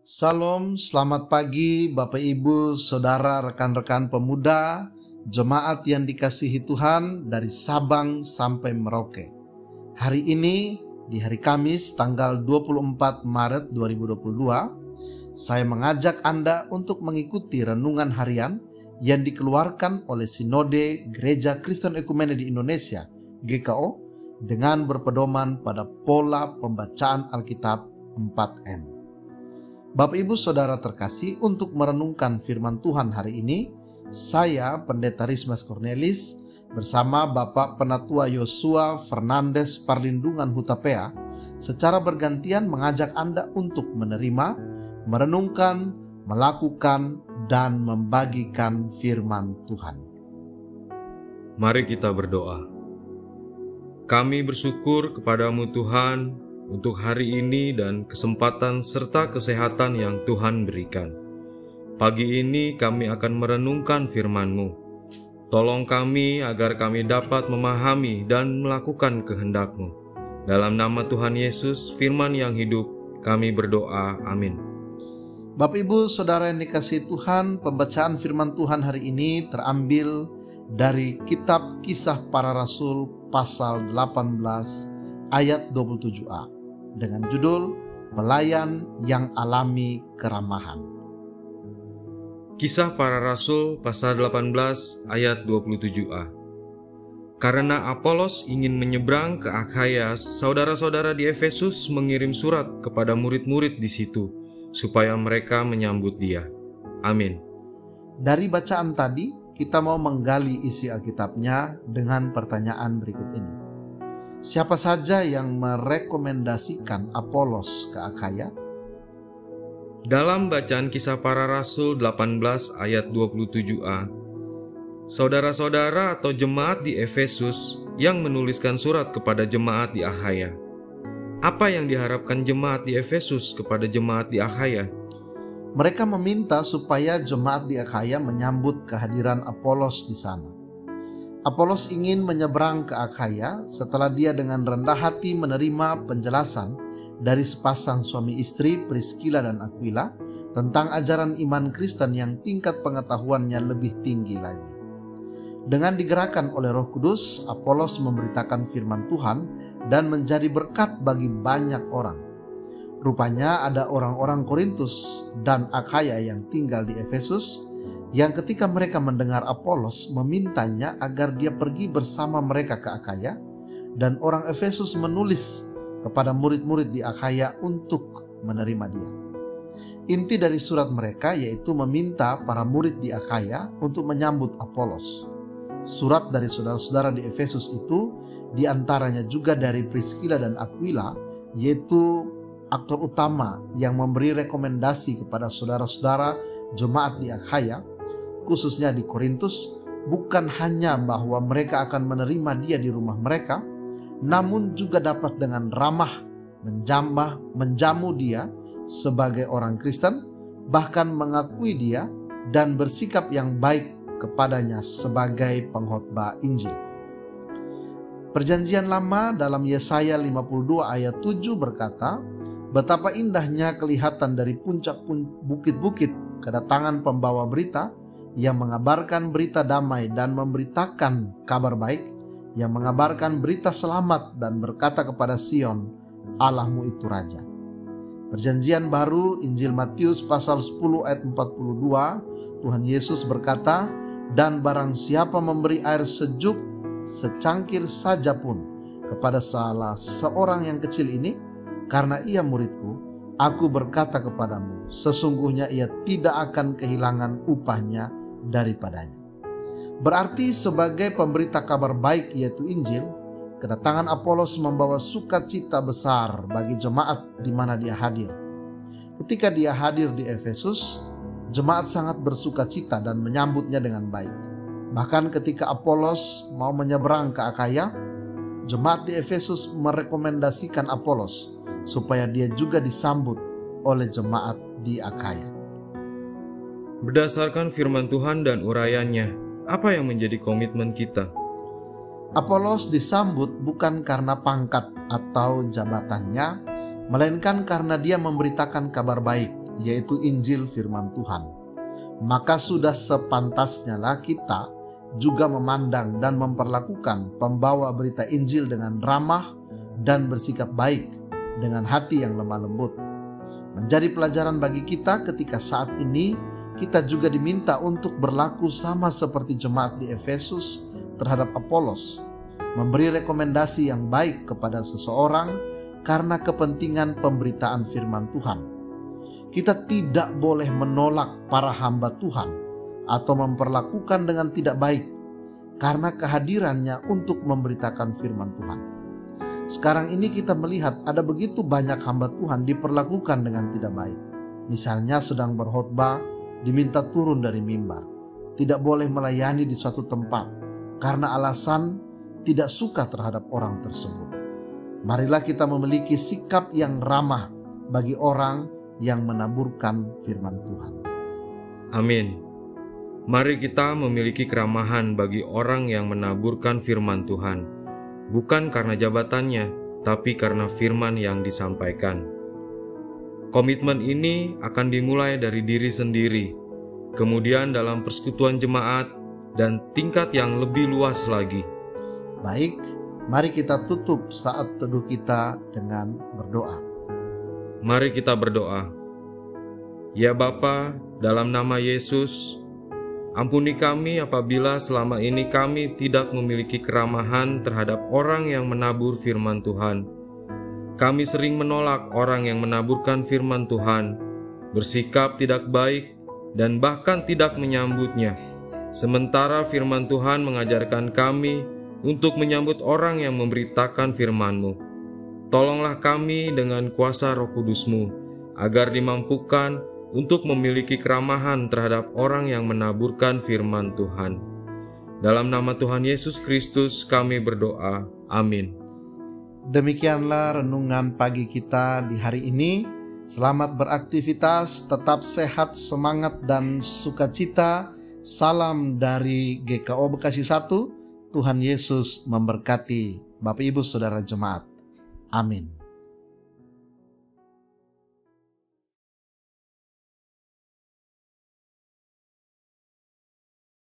Salam, selamat pagi Bapak Ibu, Saudara, rekan-rekan pemuda, jemaat yang dikasihi Tuhan dari Sabang sampai Merauke. Hari ini, di hari Kamis tanggal 24 Maret 2022, saya mengajak Anda untuk mengikuti renungan harian yang dikeluarkan oleh Sinode Gereja Kristen Ekumene di Indonesia, GKO, dengan berpedoman pada pola pembacaan Alkitab 4M. Bapak Ibu Saudara terkasih, untuk merenungkan firman Tuhan hari ini, saya Pendeta Rismas Cornelis bersama Bapak Penatua Yosua Fernandes Parlindungan Hutapea secara bergantian mengajak Anda untuk menerima, merenungkan, melakukan, dan membagikan firman Tuhan. Mari kita berdoa. Kami bersyukur kepadamu Tuhan untuk hari ini dan kesempatan serta kesehatan yang Tuhan berikan. Pagi ini kami akan merenungkan firman-Mu. Tolong kami agar kami dapat memahami dan melakukan kehendak-Mu. Dalam nama Tuhan Yesus, firman yang hidup, kami berdoa. Amin. Bapak Ibu Saudara yang dikasihi Tuhan, pembacaan firman Tuhan hari ini terambil dari kitab Kisah Para Rasul pasal 18 ayat 27a. Dengan judul Pelayan yang Alami Keramahan. Kisah Para Rasul pasal 18 ayat 27a. Karena Apolos ingin menyeberang ke Akhaya, saudara-saudara di Efesus mengirim surat kepada murid-murid di situ supaya mereka menyambut dia. Amin. Dari bacaan tadi, kita mau menggali isi Alkitabnya dengan pertanyaan berikut ini. Siapa saja yang merekomendasikan Apolos ke Akhaya? Dalam bacaan Kisah Para Rasul 18 ayat 27a, saudara-saudara atau jemaat di Efesus yang menuliskan surat kepada jemaat di Akhaya. Apa yang diharapkan jemaat di Efesus kepada jemaat di Akhaya? Mereka meminta supaya jemaat di Akhaya menyambut kehadiran Apolos di sana. Apolos ingin menyeberang ke Akhaya setelah dia dengan rendah hati menerima penjelasan dari sepasang suami istri Priscilla dan Aquila tentang ajaran iman Kristen yang tingkat pengetahuannya lebih tinggi lagi. Dengan digerakkan oleh Roh Kudus, Apolos memberitakan firman Tuhan dan menjadi berkat bagi banyak orang. Rupanya ada orang-orang Korintus dan Akhaya yang tinggal di Efesus yang ketika mereka mendengar Apolos memintanya agar dia pergi bersama mereka ke Akhaya, dan orang Efesus menulis kepada murid-murid di Akhaya untuk menerima dia. Inti dari surat mereka yaitu meminta para murid di Akhaya untuk menyambut Apolos. Surat dari saudara-saudara di Efesus itu diantaranya juga dari Priscilla dan Aquila, yaitu aktor utama yang memberi rekomendasi kepada saudara-saudara jemaat di Akhaya, khususnya di Korintus, bukan hanya bahwa mereka akan menerima dia di rumah mereka, namun juga dapat dengan ramah menjamu dia sebagai orang Kristen, bahkan mengakui dia dan bersikap yang baik kepadanya sebagai pengkhotbah Injil. Perjanjian Lama dalam Yesaya 52 ayat 7 berkata, betapa indahnya kelihatan dari puncak bukit-bukit kedatangan pembawa berita yang mengabarkan berita damai dan memberitakan kabar baik, yang mengabarkan berita selamat dan berkata kepada Sion, Allahmu itu Raja. Perjanjian Baru Injil Matius pasal 10 ayat 42, Tuhan Yesus berkata, dan barang siapa memberi air sejuk secangkir saja pun kepada salah seorang yang kecil ini, karena ia muridku, aku berkata kepadamu, sesungguhnya ia tidak akan kehilangan upahnya daripadanya. Berarti sebagai pemberita kabar baik yaitu Injil, kedatangan Apolos membawa sukacita besar bagi jemaat di mana dia hadir. Ketika dia hadir di Efesus, jemaat sangat bersukacita dan menyambutnya dengan baik. Bahkan ketika Apolos mau menyeberang ke Akhaya, jemaat di Efesus merekomendasikan Apolos supaya dia juga disambut oleh jemaat di Akhaya. Berdasarkan firman Tuhan dan urayanya, apa yang menjadi komitmen kita? Apolos disambut bukan karena pangkat atau jabatannya, melainkan karena dia memberitakan kabar baik, yaitu Injil firman Tuhan. Maka sudah sepantasnya lah kita juga memandang dan memperlakukan pembawa berita Injil dengan ramah dan bersikap baik dengan hati yang lemah lembut. Menjadi pelajaran bagi kita ketika saat ini kita juga diminta untuk berlaku sama seperti jemaat di Efesus terhadap Apolos, memberi rekomendasi yang baik kepada seseorang karena kepentingan pemberitaan firman Tuhan. Kita tidak boleh menolak para hamba Tuhan atau memperlakukan dengan tidak baik karena kehadirannya untuk memberitakan firman Tuhan. Sekarang ini kita melihat ada begitu banyak hamba Tuhan diperlakukan dengan tidak baik. Misalnya sedang berkhotbah diminta turun dari mimbar, tidak boleh melayani di suatu tempat karena alasan tidak suka terhadap orang tersebut. Marilah kita memiliki sikap yang ramah bagi orang yang menaburkan firman Tuhan. Amin. Mari kita memiliki keramahan bagi orang yang menaburkan firman Tuhan, bukan karena jabatannya, tapi karena firman yang disampaikan. Komitmen ini akan dimulai dari diri sendiri, kemudian dalam persekutuan jemaat, dan tingkat yang lebih luas lagi. Baik, mari kita tutup saat teduh kita dengan berdoa. Mari kita berdoa. Ya Bapa, dalam nama Yesus, ampuni kami apabila selama ini kami tidak memiliki keramahan terhadap orang yang menabur firman Tuhan. Kami sering menolak orang yang menaburkan firman Tuhan, bersikap tidak baik, dan bahkan tidak menyambutnya. Sementara firman Tuhan mengajarkan kami untuk menyambut orang yang memberitakan firman-Mu. Tolonglah kami dengan kuasa Roh Kudus-Mu, agar dimampukan untuk memiliki keramahan terhadap orang yang menaburkan firman Tuhan. Dalam nama Tuhan Yesus Kristus kami berdoa. Amin. Demikianlah renungan pagi kita di hari ini. Selamat beraktivitas, tetap sehat, semangat, dan sukacita. Salam dari GKO Bekasi 1. Tuhan Yesus memberkati Bapak Ibu Saudara Jemaat. Amin.